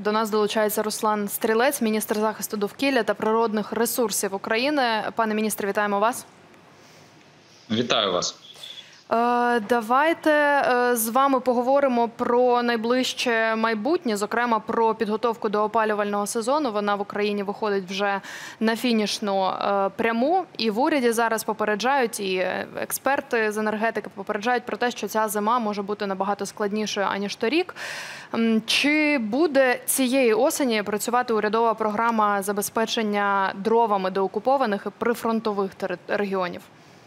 До нас долучається Руслан Стрілець, міністр захисту довкілля та природних ресурсів України. Пане міністре, вітаємо вас. Вітаю вас. Давайте з вами поговоримо про найближче майбутнє, зокрема про підготовку до опалювального сезону. Вона в Україні виходить вже на фінішну пряму. І в уряді зараз попереджають, і експерти з енергетики попереджають про те, що ця зима може бути набагато складнішою, аніж торік. Чи буде цієї осені працювати урядова програма забезпечення дровами деокупованих і прифронтових регіонів?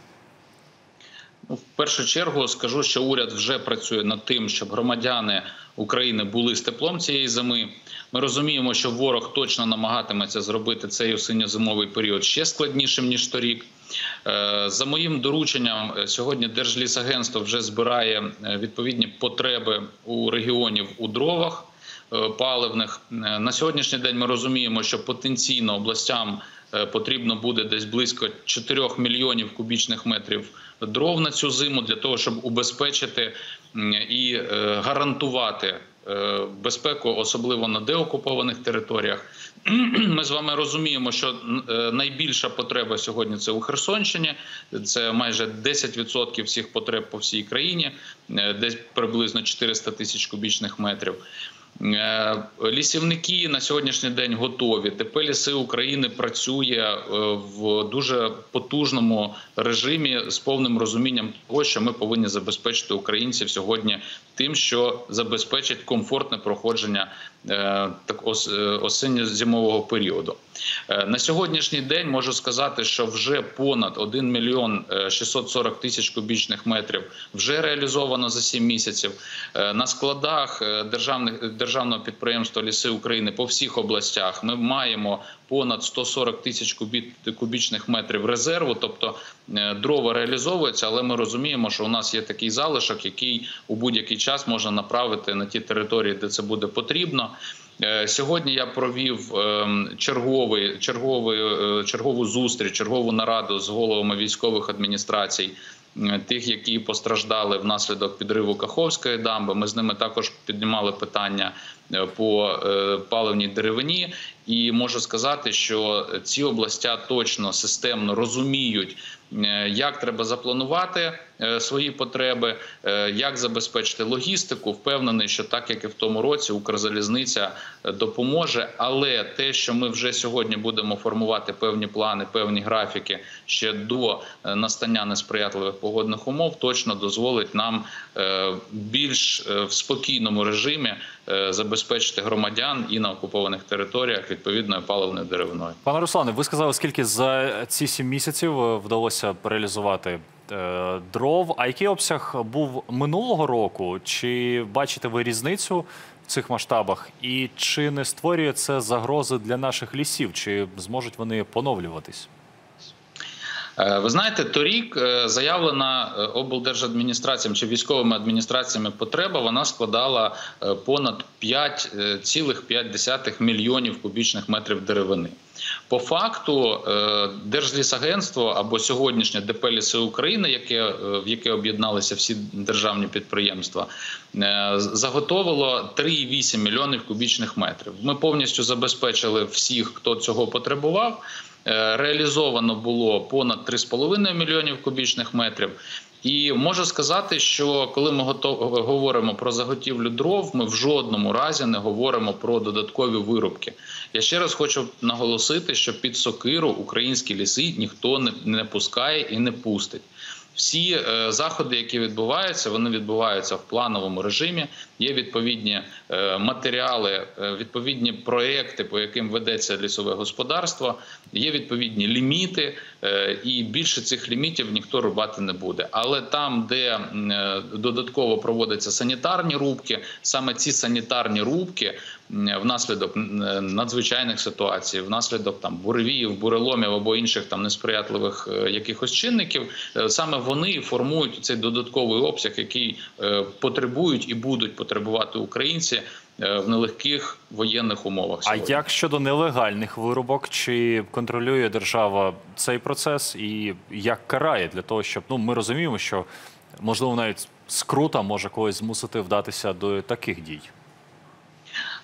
В першу чергу скажу, що уряд вже працює над тим, щоб громадяни України були з теплом цієї зими. Ми розуміємо, що ворог точно намагатиметься зробити цей осінньо-зимовий період ще складнішим, ніж торік. За моїм дорученням, сьогодні Держлісагентство вже збирає відповідні потреби у регіонів у дровах паливних. На сьогоднішній день ми розуміємо, що потенційно областям потрібно буде десь близько 4 мільйонів кубічних метрів дров на цю зиму для того, щоб убезпечити і гарантувати безпеку, особливо на деокупованих територіях. Ми з вами розуміємо, що найбільша потреба сьогодні – це у Херсонщині, це майже 10% всіх потреб по всій країні, десь приблизно 400 тисяч кубічних метрів. Лісівники на сьогоднішній день готові. ДП «Ліси України» працює в дуже потужному режимі з повним розумінням того, що ми повинні забезпечити українців сьогодні тим, що забезпечить комфортне проходження осінньо-зимового періоду. На сьогоднішній день можу сказати, що вже понад 1 мільйон 640 тисяч кубічних метрів вже реалізовано за 7 місяців. На складах державного підприємства «Ліси України» по всіх областях ми маємо понад 140 тисяч кубічних метрів резерву, тобто дрова реалізовуються, але ми розуміємо, що у нас є такий залишок, який у будь-який час можна направити на ті території, де це буде потрібно. Сьогодні я провів чергову зустріч, чергову нараду з головами військових адміністрацій, тих, які постраждали внаслідок підриву Каховської дамби. Ми з ними також піднімали питання по паливній деревині. І можу сказати, що ці областя точно системно розуміють, як треба запланувати свої потреби, як забезпечити логістику. Впевнений, що так, як і в тому році, Укрзалізниця допоможе. Але те, що ми вже сьогодні будемо формувати певні плани, певні графіки ще до настання несприятливих погодних умов, точно дозволить нам більш в спокійному режимі забезпечити громадян і на окупованих територіях відповідною паливною деревиною. Пане Руслане, ви сказали, скільки за ці 7 місяців вдалося реалізувати дров. А який обсяг був минулого року? Чи бачите ви різницю в цих масштабах? І чи не створює це загрози для наших лісів? Чи зможуть вони поновлюватись? Ви знаєте, торік заявлена облдержадміністраціями чи військовими адміністраціями потреба, вона складала понад 5,5 мільйонів кубічних метрів деревини. По факту Держлісагентство або сьогоднішнє ДП «Ліси України», в яке об'єдналися всі державні підприємства, заготовило 3,8 мільйонів кубічних метрів. Ми повністю забезпечили всіх, хто цього потребував. Реалізовано було понад 3,5 мільйонів кубічних метрів. І можу сказати, що коли ми говоримо про заготівлю дров, ми в жодному разі не говоримо про додаткові вирубки. Я ще раз хочу наголосити, що під сокиру українські ліси ніхто не пускає і не пустить. Всі заходи, які відбуваються, вони відбуваються в плановому режимі. Є відповідні матеріали, відповідні проекти, по яким ведеться лісове господарство. Є відповідні ліміти, і більше цих лімітів ніхто рубати не буде. Але там, де додатково проводяться санітарні рубки, саме ці санітарні рубки внаслідок надзвичайних ситуацій, внаслідок буревіїв, буреломів або інших несприятливих якихось чинників, саме вони формують цей додатковий обсяг, який потребують і будуть потребувати українці в нелегких воєнних умовах сьогодні. А як щодо нелегальних вирубок? Чи контролює держава цей процес і як карає для того, щоб, ми розуміємо, що можливо навіть скрута може когось змусити вдатися до таких дій?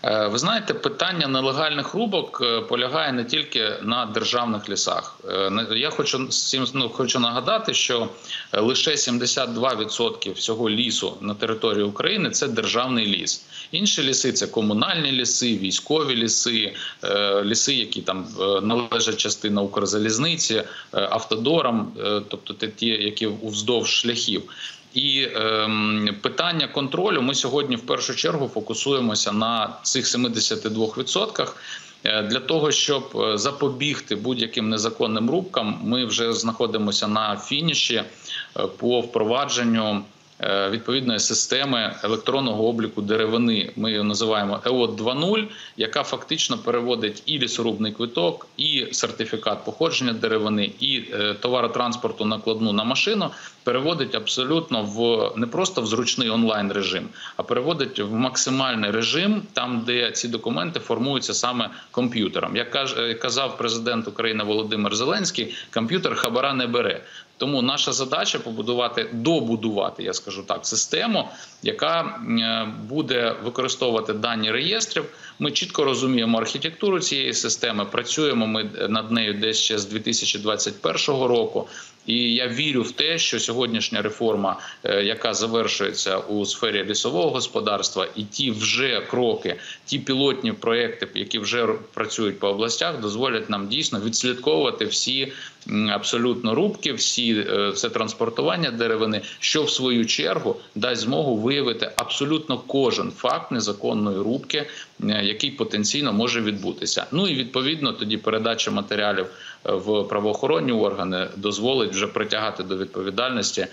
Ви знаєте, питання нелегальних рубок полягає не тільки на державних лісах. Я хочу нагадати, що лише 72% всього лісу на території України – це державний ліс. Інші ліси – це комунальні ліси, військові ліси, ліси, які там належать частина Укрзалізниці, автодорам, тобто ті, які вздовж шляхів. І питання контролю ми сьогодні в першу чергу фокусуємося на цих 72%. Для того, щоб запобігти будь-яким незаконним рубкам, ми вже знаходимося на фініші по впровадженню відповідної системи електронного обліку деревини. Ми її називаємо ЕОТ 2.0, яка фактично переводить і лісорубний квиток, і сертифікат походження деревини, і товаротранспорту накладну на машину, переводить абсолютно не просто в зручний онлайн-режим, а переводить в максимальний режим, там, де ці документи формуються саме комп'ютером. Як казав президент України Володимир Зеленський, комп'ютер хабара не бере. Тому наша задача добудувати, я скажу так, систему, яка буде використовувати дані реєстрів. Ми чітко розуміємо архітектуру цієї системи, працюємо ми над нею десь ще з 2021 року. І я вірю в те, що сьогоднішня реформа, яка завершується у сфері лісового господарства, і ті вже кроки, ті пілотні проекти, які вже працюють по областях, дозволять нам дійсно відслідковувати всі абсолютно рубки, все транспортування деревини, що в свою чергу дасть змогу виявити абсолютно кожен факт незаконної рубки, який потенційно може відбутися. Ну і відповідно тоді передача матеріалів в правоохоронні органи дозволить вже притягати до відповідальності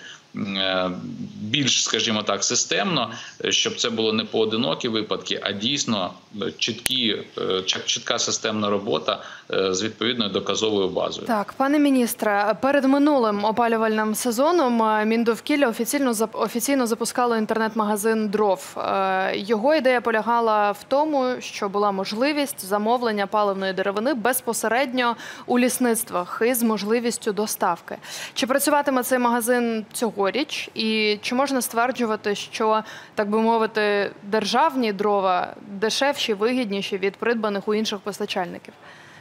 більш, скажімо так, системно, щоб це було не поодинокі випадки, а дійсно чітка системна робота з відповідною доказовою базою. Так, пане міністре, перед минулим опалювальним сезоном Міндовкілля офіційно запускало інтернет-магазин дров. Його ідея полягала в тому, що була можливість замовлення паливної деревини безпосередньо у лісництвах із можливістю доставки. Чи працюватиме цей магазин цьогоріч? І чи можна стверджувати, що, так би мовити, державні дрова дешевші, вигідніші від придбаних у інших постачальників?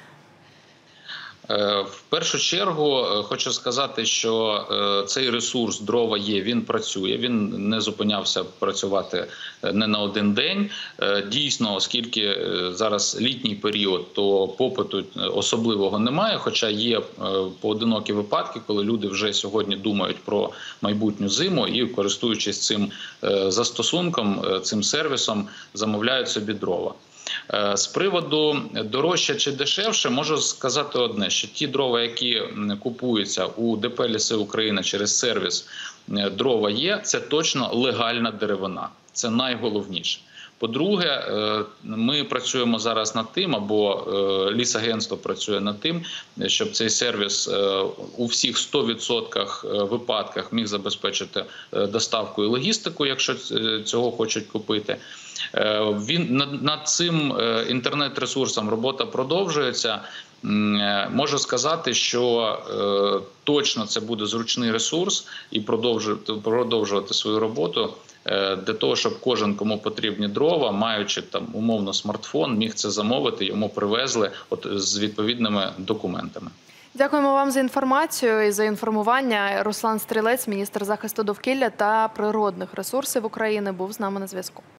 В першу чергу хочу сказати, що цей ресурс дрова є, він працює, він не зупинявся працювати не на один день. Дійсно, оскільки зараз літній період, то попиту особливого немає, хоча є поодинокі випадки, коли люди вже сьогодні думають про майбутню зиму і, користуючись цим застосунком, цим сервісом, замовляють собі дрова. З приводу дорожче чи дешевше, можу сказати одне, що ті дрова, які купуються у ДП «Ліси України» через сервіс «Дрова є», це точно легальна деревина. Це найголовніше. По-друге, ми працюємо зараз над тим, або Лісагентство працює над тим, щоб цей сервіс у всіх 100% випадках міг забезпечити доставку і логістику, якщо цього хочуть купити. Над цим інтернет-ресурсом робота продовжується. Можу сказати, що точно це буде зручний ресурс і продовжувати свою роботу для того, щоб кожен, кому потрібні дрова, маючи там умовно смартфон, міг це замовити, йому привезли з відповідними документами. Дякуємо вам за інформацію і за інформування. Руслан Стрілець, міністр захисту довкілля та природних ресурсів України, був з нами на зв'язку.